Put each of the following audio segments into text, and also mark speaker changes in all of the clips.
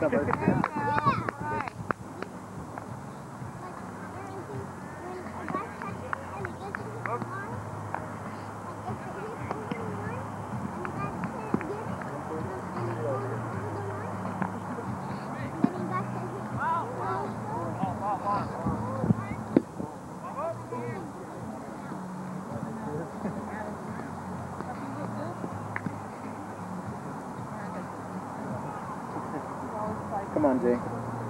Speaker 1: Come on, Jay.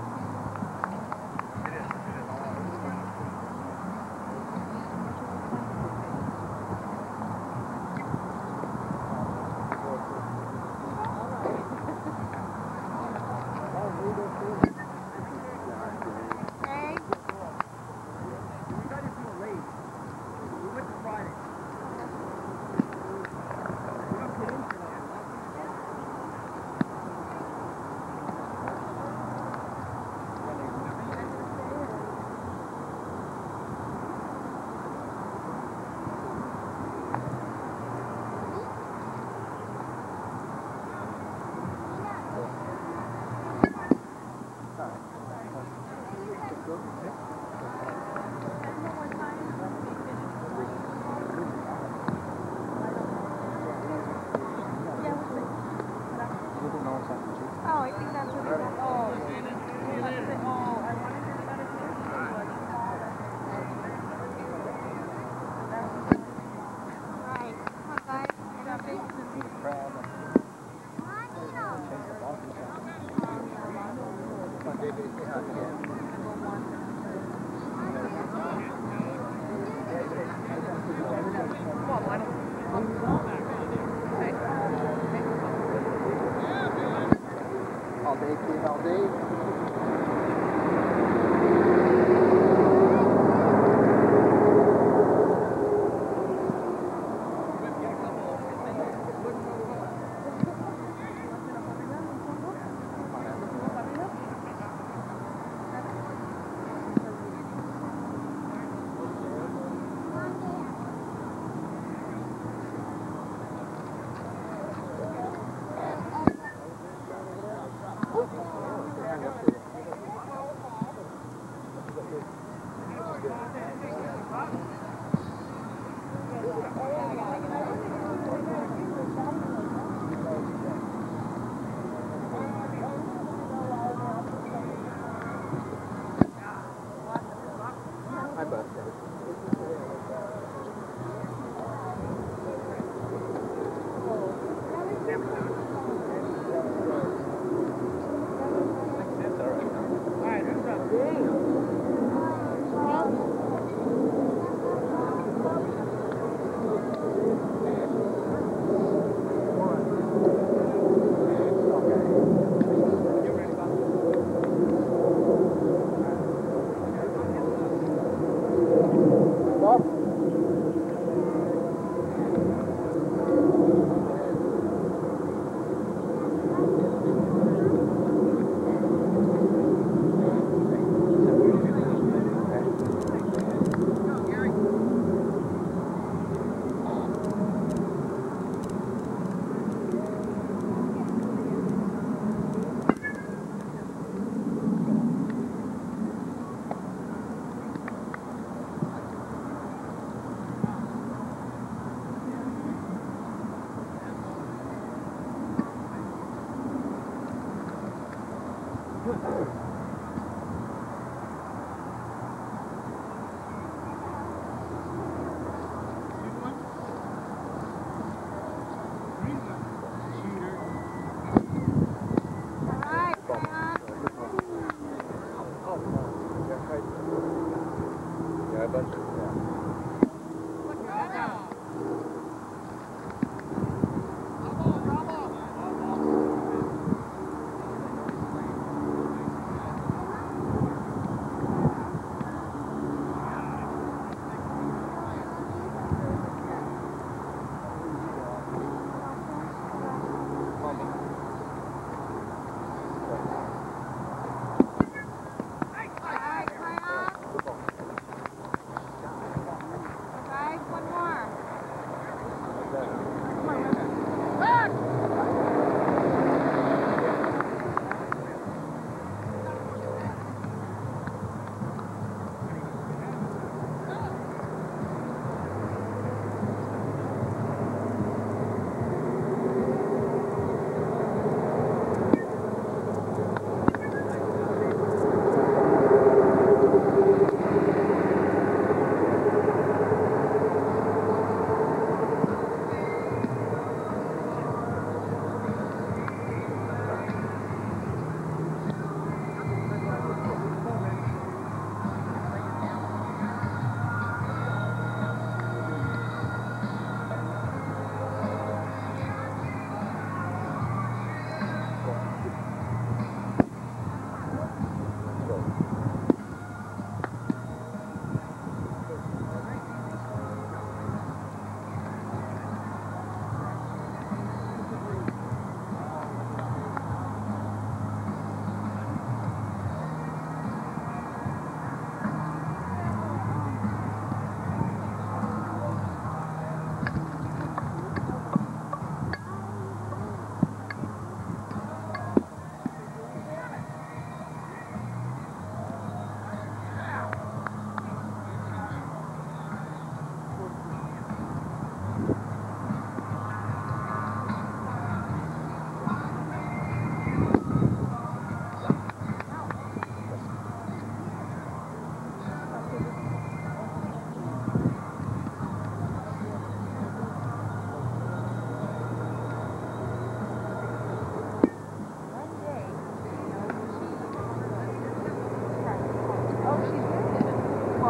Speaker 2: Oh, I think that's what it is. Oh, I wanted to do Alright, come on guys.
Speaker 1: All day, kid, all day.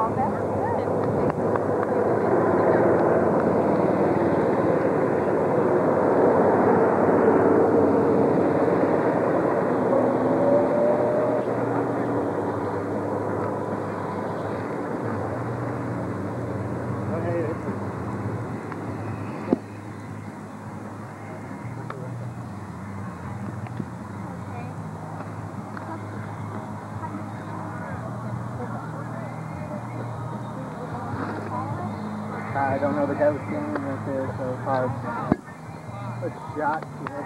Speaker 1: I don't know, the guy was standing right there, so it's hard. A shot.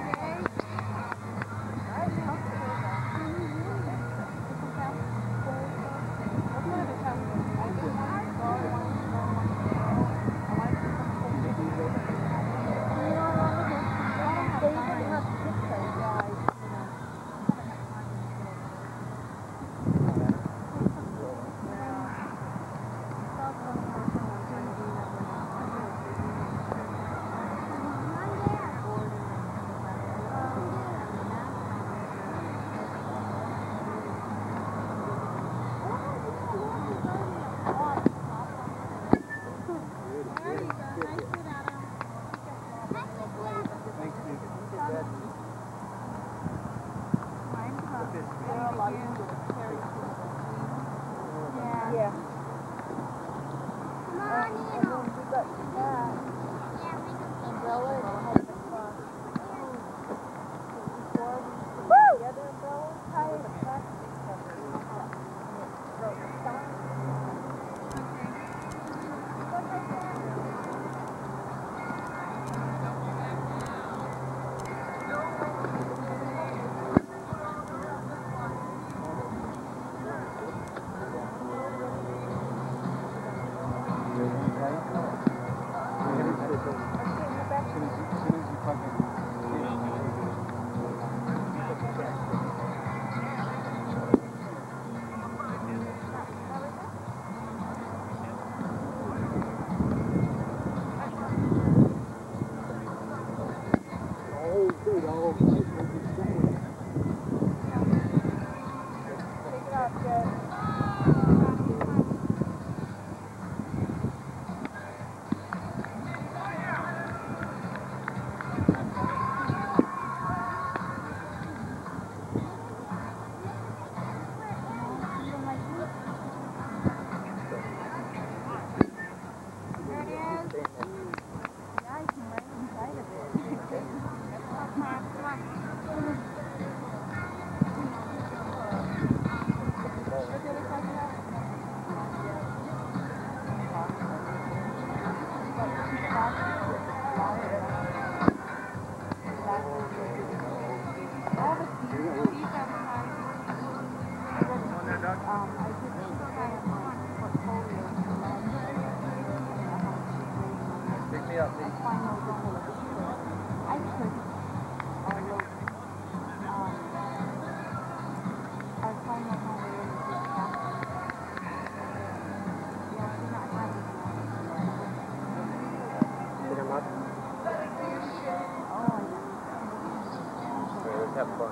Speaker 3: Have fun,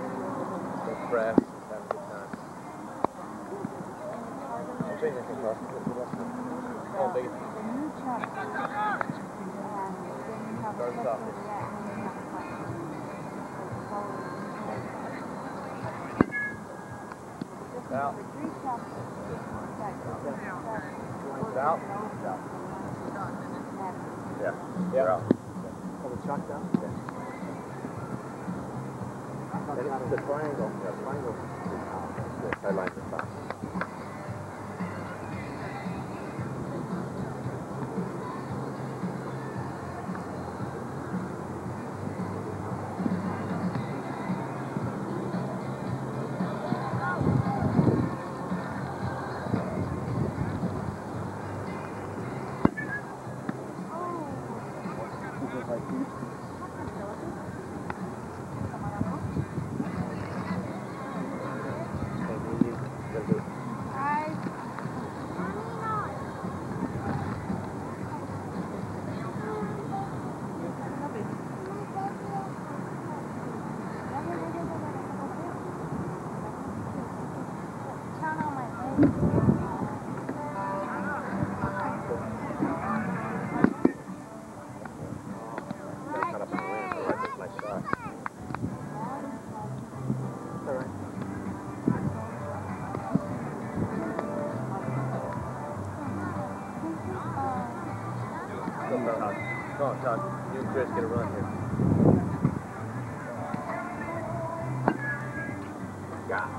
Speaker 3: huh? Get crafts, have a good time. Change anything, Carl. Oh, big. Start off. Out. Out. Yeah. Yeah. Out.
Speaker 1: Oh, the shot down? Yeah.
Speaker 3: The triangle. Yeah, triangle. The sideline to stop. Come on, Todd. You and Chris get a run here. Yeah.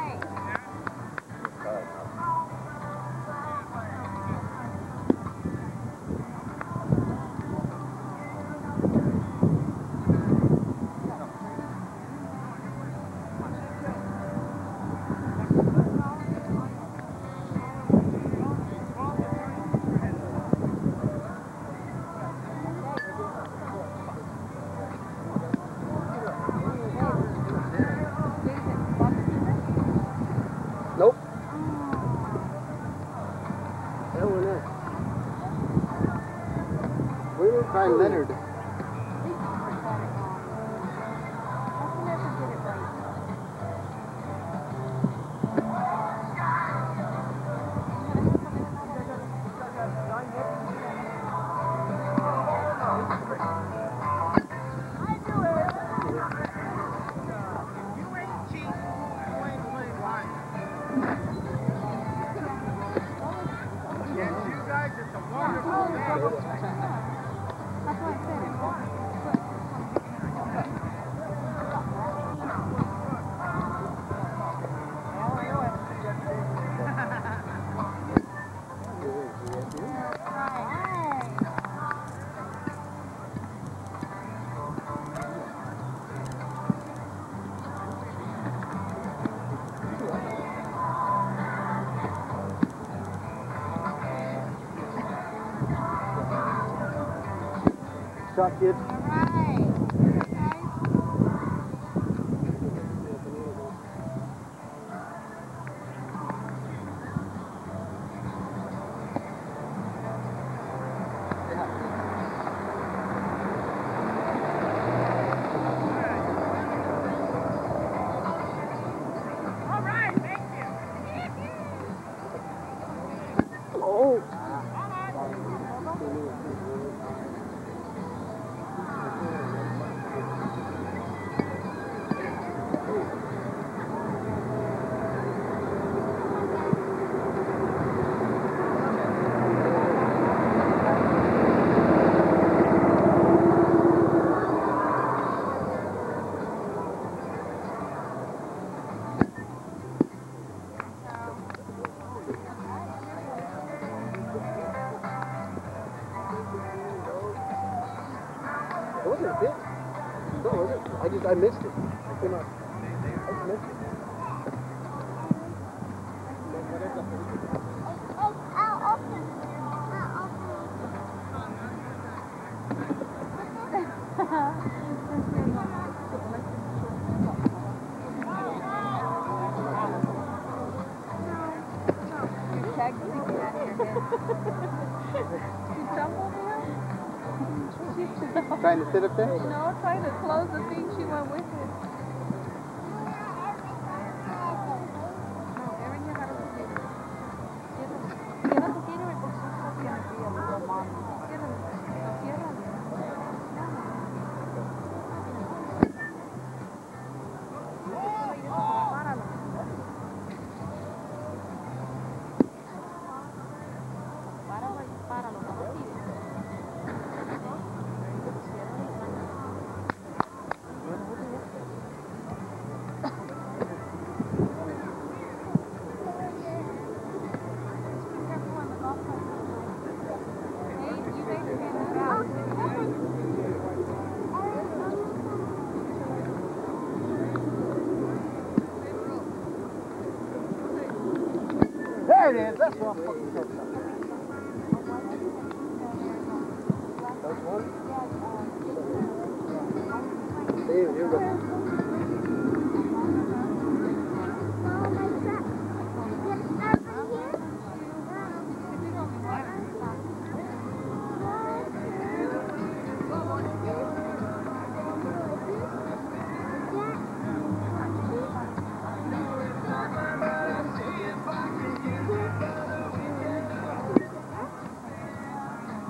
Speaker 1: Nope. That one is. We will find Leonard. Shot, kid. It wasn't a bit. No, was it? I missed it. I came up. I just missed it. Trying to sit up there?
Speaker 2: No, trying to close the thing. She went with it.
Speaker 1: There it is. That's what I'm fucking talking about. That's one? See, here we go.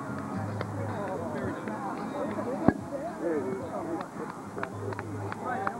Speaker 1: There it is.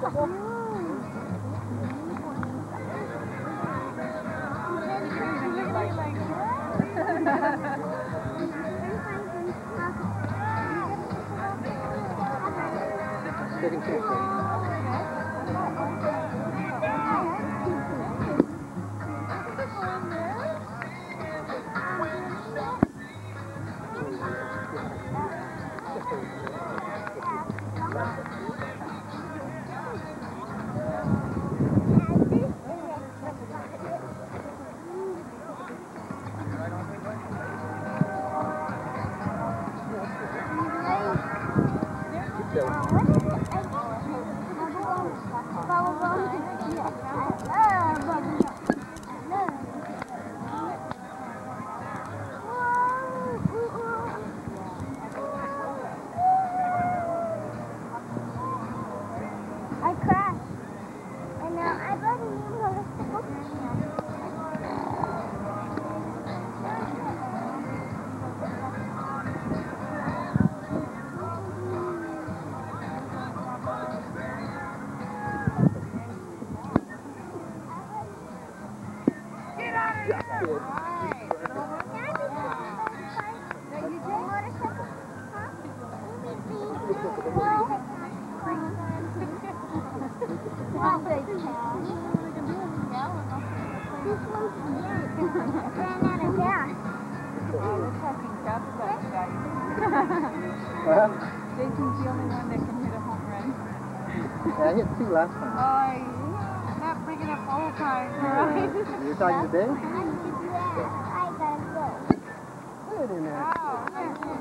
Speaker 1: Getting too close.
Speaker 2: I crashed. And now I don't even know Get out of here!
Speaker 4: Jason's the only one that can hit a home run.
Speaker 1: Yeah, I hit 2 last time.
Speaker 4: Not bringing up old times, right?
Speaker 1: You're talking today?
Speaker 2: I gotta go.
Speaker 1: Put it in there.
Speaker 2: I have my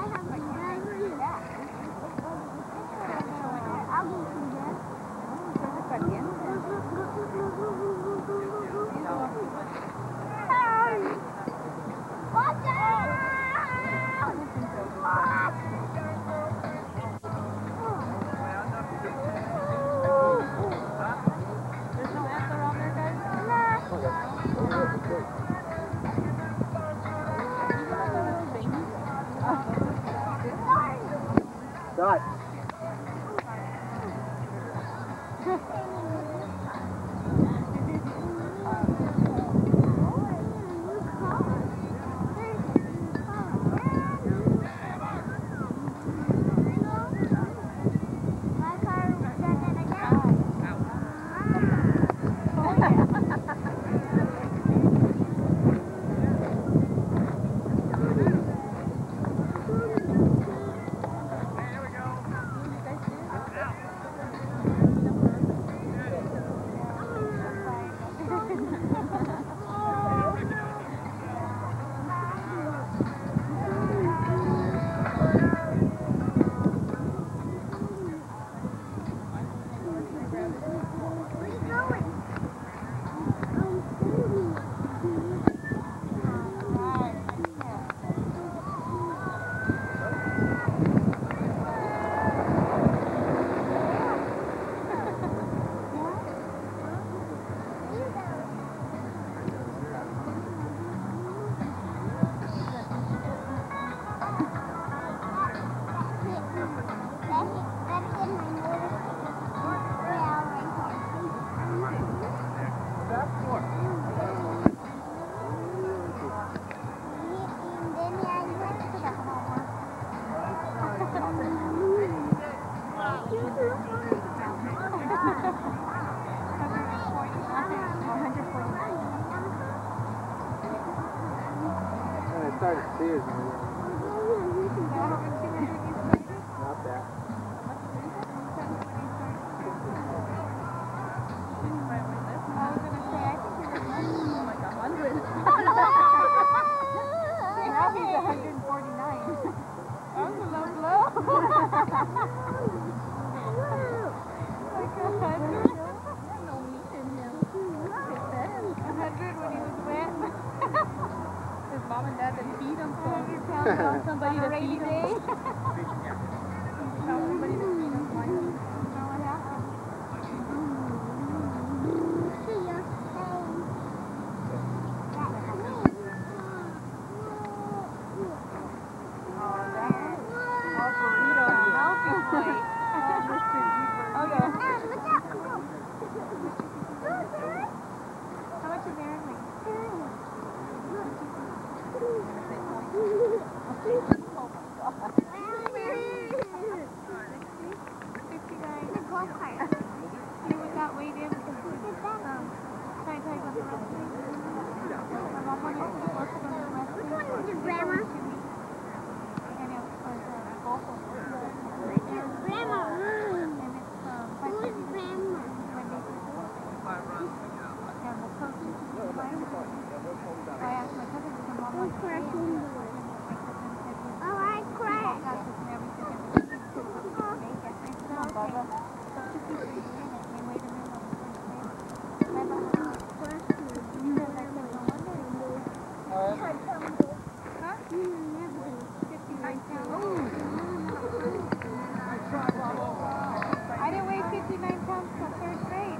Speaker 2: I'll go through there. Watch out!
Speaker 4: There's no answer on there, guys?
Speaker 1: Dot. Started Sears. Not that.
Speaker 4: Now he's 149. That was a low blow. Like 100. No meat in him. 100 when he was wet. His mom and dad didn't feed him, so he found somebody to feed him. Somebody to feed him. Why not? What happened? Okay. How much is there? I didn't weigh 59 pounds till third grade.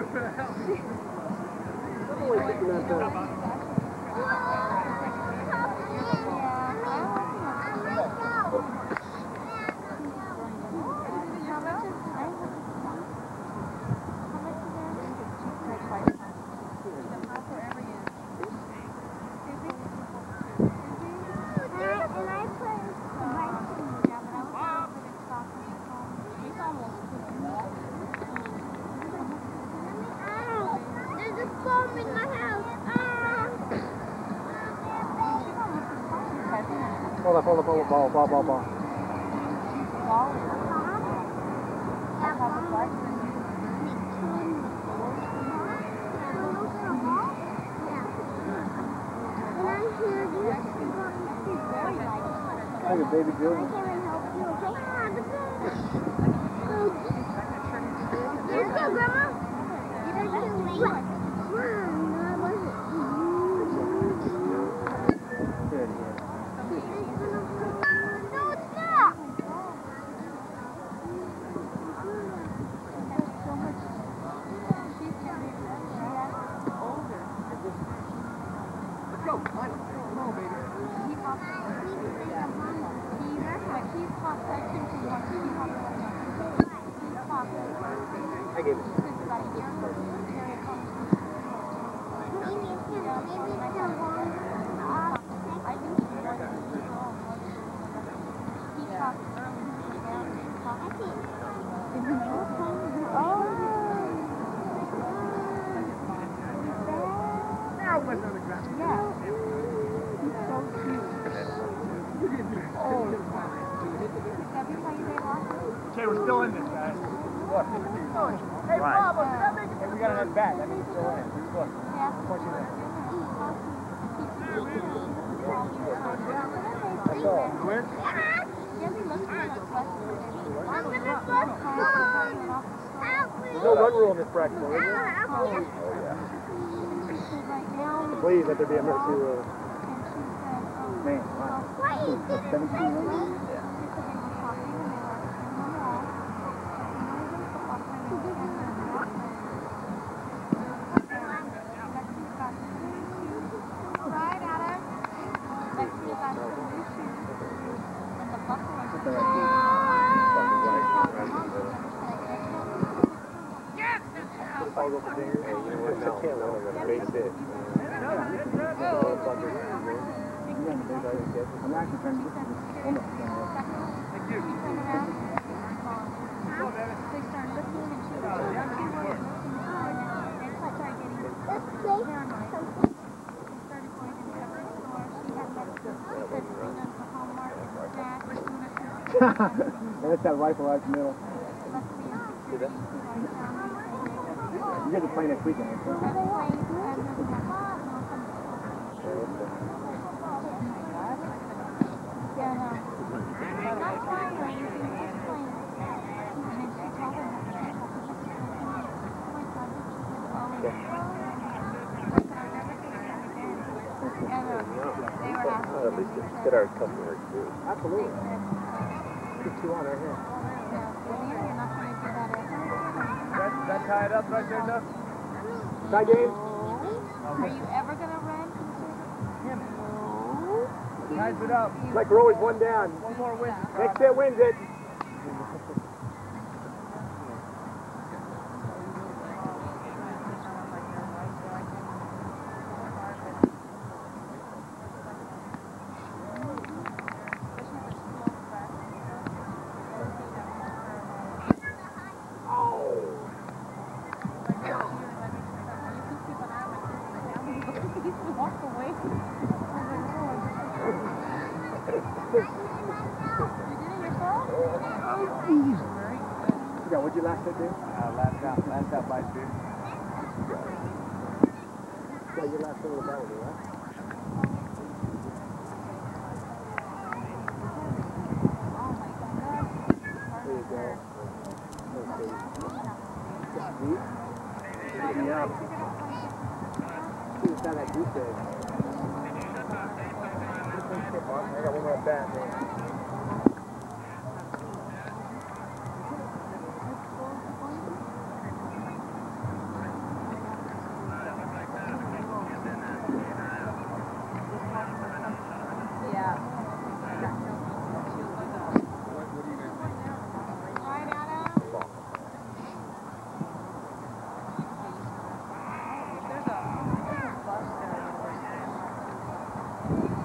Speaker 1: Hold up, ball. Look at baby Julie.
Speaker 2: Let's go, Grandma.
Speaker 1: I gave it.
Speaker 3: Okay, we're still in this, guys. Look. Hey, Bob, hey, we got another bat. That means we're still in it. Look. Punch it in. That's all. You win? There's no run rule in this bracket, is there? Oh, yeah. Please, let there be a mercy rule. Man, wow. 17 I'll go for dinner. Hey, you know what? I can't let him base it. I'm actually trying to get this. Thank you. And it's that rifle right in the middle. See that? You guys are playing next weekend, right? At least get our customers too. Absolutely. Keep 2 on right here. That tied up right there, Duff? Tie game?
Speaker 4: Are you ever going to run?
Speaker 3: Ties it up.
Speaker 1: Like we're always one down.
Speaker 3: One more win.
Speaker 1: Next hit wins it.
Speaker 3: Yeah, what'd you last hit, dude?
Speaker 1: Last out by 2.
Speaker 3: Yeah, your last hit with that one, right? There you go. Yeah. It's not that deep there. I got one more at bat, man.
Speaker 4: There's a bus there.